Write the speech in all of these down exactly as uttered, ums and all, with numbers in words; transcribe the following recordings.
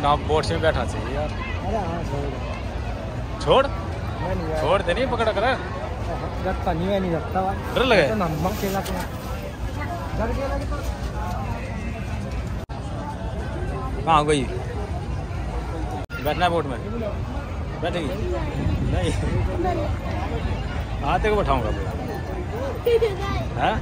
वहाँ बोट से बैठा चाहिए यार। अरे हाँ छोड़ नहीं छोड़ दे नहीं पकड़ा कर रखता नहीं है नहीं रखता डर लगे तो नमक केला तो डर के लगे तो कहाँ गई बैठना है बोट में बैठेगी नहीं हाँ तेरे को बैठाऊंगा हाँ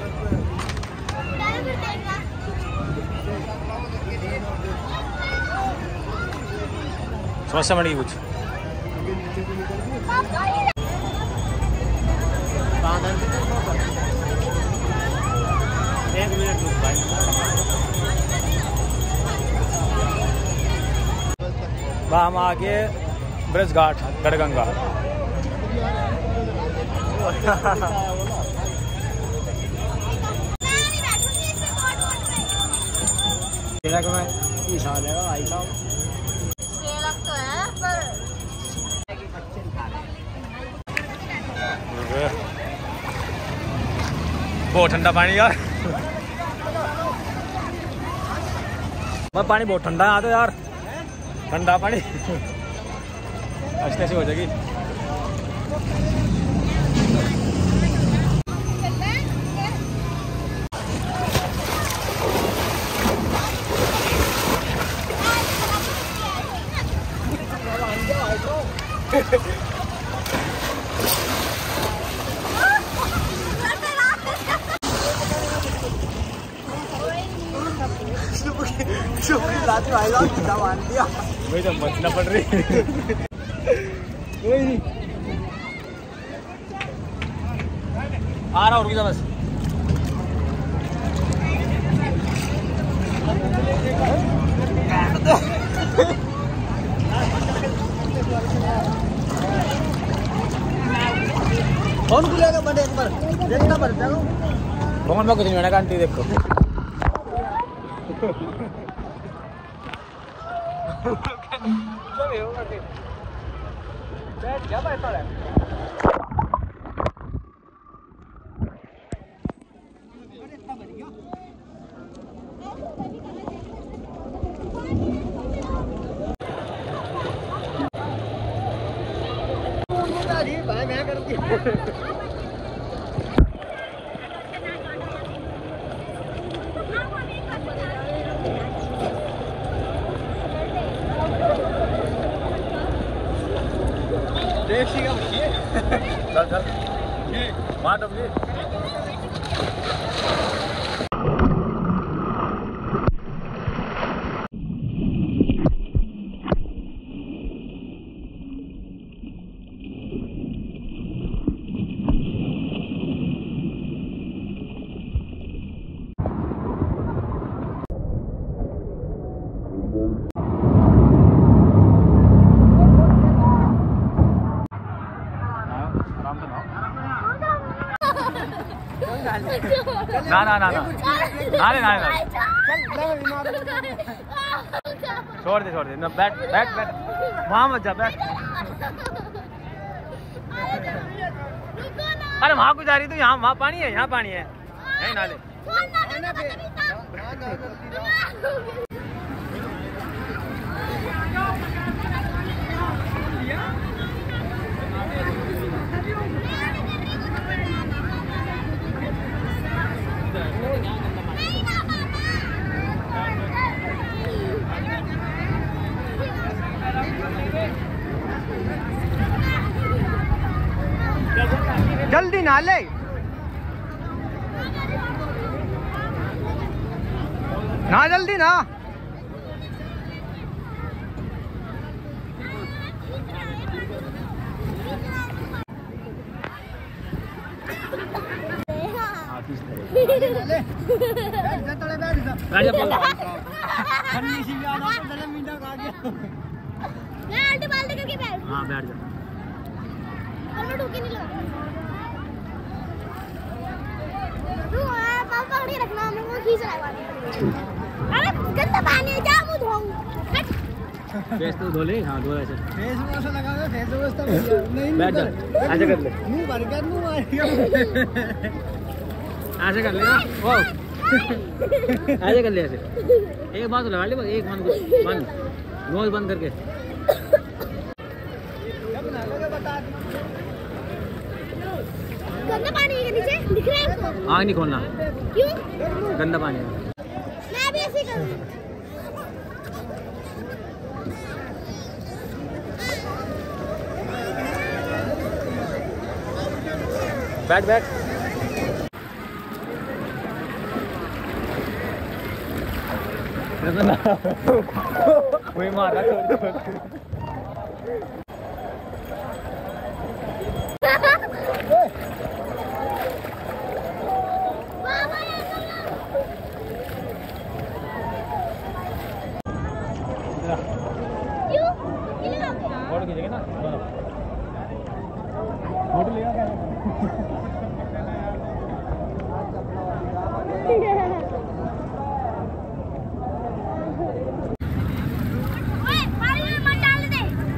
समस्या बन गई कुछ एक मिनट रुक भाई हम आगे ब्रज घाट गढ़गंगा आई साहब तो है पर बहुत ठंडा पानी यार मैं पानी बहुत ठंडा आता यार ठंडा पानी अच्छे से हो जाएगी वही तो मचना पड़ रही कोई नहीं आ रहा रुक जा बस कौन खुलेगा बड़े एक बार देखना पड़ता है भगवान में कुछ नहीं मैंने आंटी देखो बैठ क्या बैठा है भाई मैं करती चल चल वहाँ तो ना ना ना ना ना ना ना छोड़ दे छोड़ दे ना बैठ बैठ बैठ वहाँ मत जा बैठ अरे वहाँ को जा रही तो यहाँ वहाँ पानी है यहाँ पानी है नहीं नाले जल्दी ना ले ना जल्दी ना हाँ बैठ जा और मैं ढूंढ नहीं लगा तू पापा पकड़ रखना मैं वो खींच रहा है अरे गंदा पानी है जा मुंह धोऊं फेस तो धो ले हाँ धो ऐसे फेस वॉश लगा दो फेस वॉश तो नहीं बैठ जा ऐसे कर ले मुंह भर कर मुंह मार ऐसे कर ले ना वो ऐसे कर ले ऐसे एक बात लगा ले बस एक मन को मन नोज बंद करके। गंदा पानी है नीचे दिख रहा है आपको? आग नहीं खोलना। क्यों? गंदा पानी है। मैं भी ऐसे ही करूँगी। बैठ बैठ। वही मारा क्यों? ये लगाओगे? फोटो खींचेंगे ना दोनों। फोटो लेगा क्या? ओए, पानी में मत डाल दे।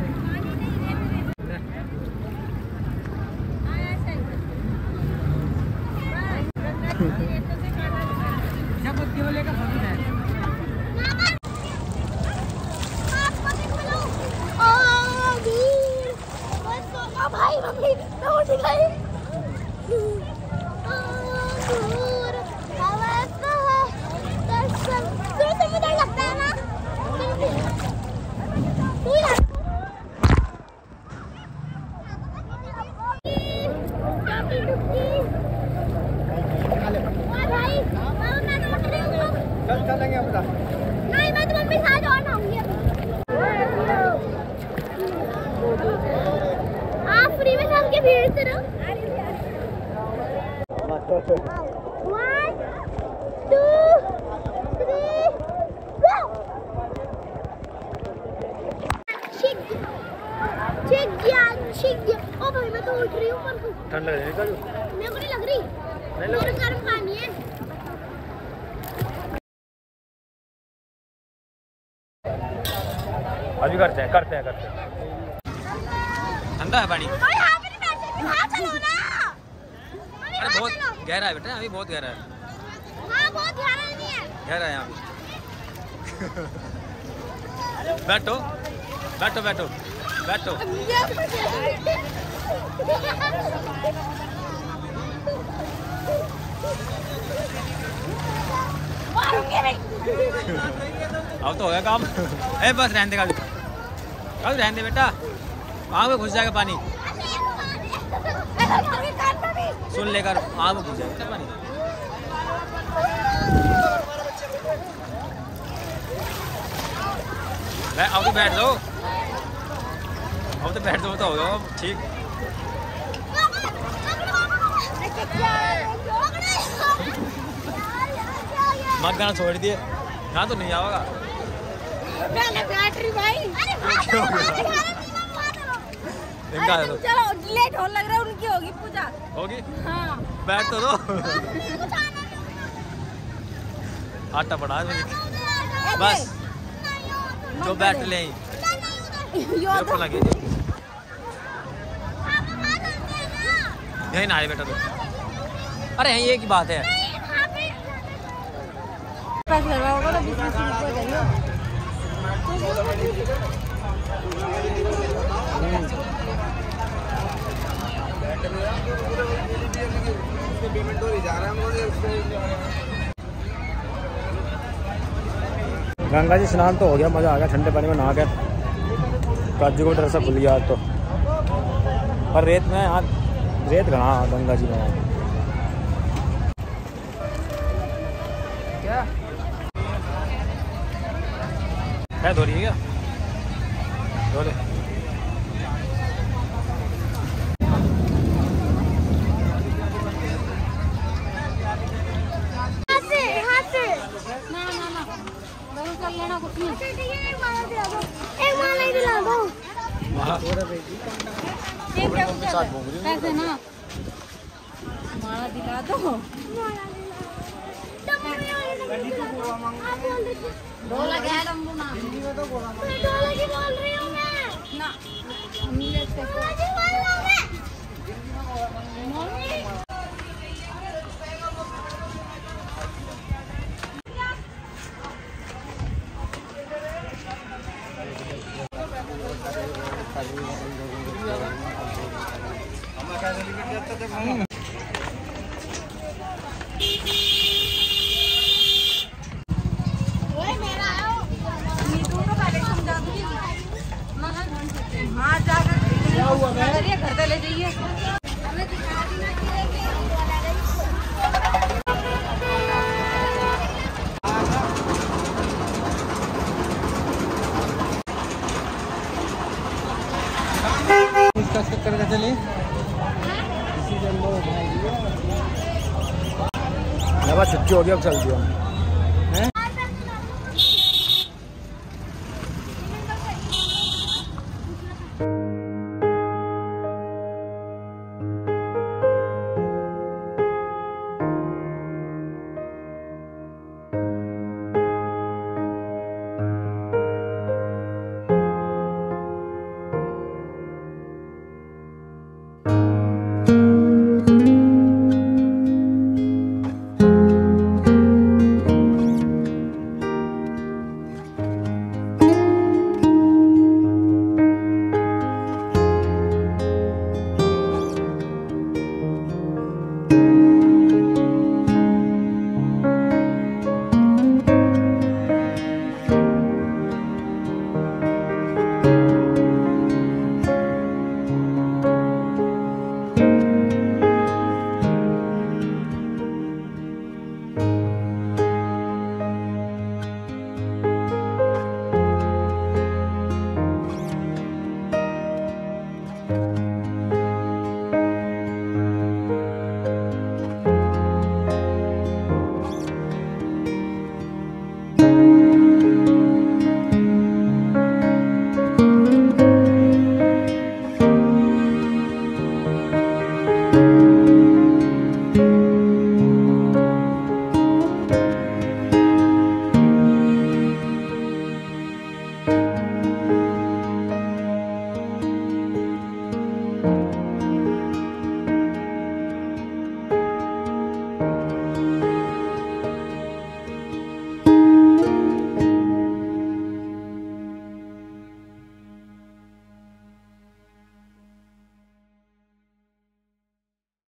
क्या पत्ती वाले का फंस है? भाई मम्मी मैं उठ गई। मुझे लगता है ना भाई मैं तो उठ रही हूँ। चल चलेंगे अपना। नहीं मैं तो मम्मी साथ और नहाऊंगी। आप फ्री में शाम के भीड़ से रहो। One, two, three, go! छिक छिक गया छिक गया। ओ भाई मैं तो उठ रही हूँ पर ठंड लग रही है क्या? मेरे को नहीं लग रही। मेरे गर्म पानी है। अभी करते हैं करते हैं करते हैं। ठंडा है पानी। ओए यहाँ पे नहीं बैठे, वहाँ चलो ना। अरे बहुत गहरा है बेटा, अभी बहुत गहरा है। हाँ बहुत गहरा नहीं है। गहरा है यहाँ पे। बैठो बैठो बैठो बैठो। अब तो हो गया काम। ए बस रहने दे, कल रहने दे बेटा, आग में घुस जाएगा पानी। सुन लेकर आग में घुस जाएगा पानी। अब तो बैठ दो, अब तो बैठ दो तो होगा ठीक। मत गाना छोड़ दिए, यहाँ तो नहीं आएगा। बैटरी भाई तो चलो लेट होने लग रहा है, उनकी होगी पूजा। होगी? हाँ बैठ तो दो। आटा पड़ा है बस, जो बैठ ले तो लगे यही ना आए बेटा तो। अरे यही एक ही बात है। गंगा जी स्नान तो हो गया, मज़ा आ गया, ठंडे पानी में नहा के काजू को डर से खुल गया आज तो। पर रेत में यहाँ रेत घना गंगा जी में क्या है, धो रही है क्या? धो ले। पैसे ना माला दिला दो। डोला क्या है डम्बू ना? डोला की बोल रही हूँ मैं ना। डोला की बोल रहा हूँ मैं। से ले छुट्टी हो गई अब चल दिया।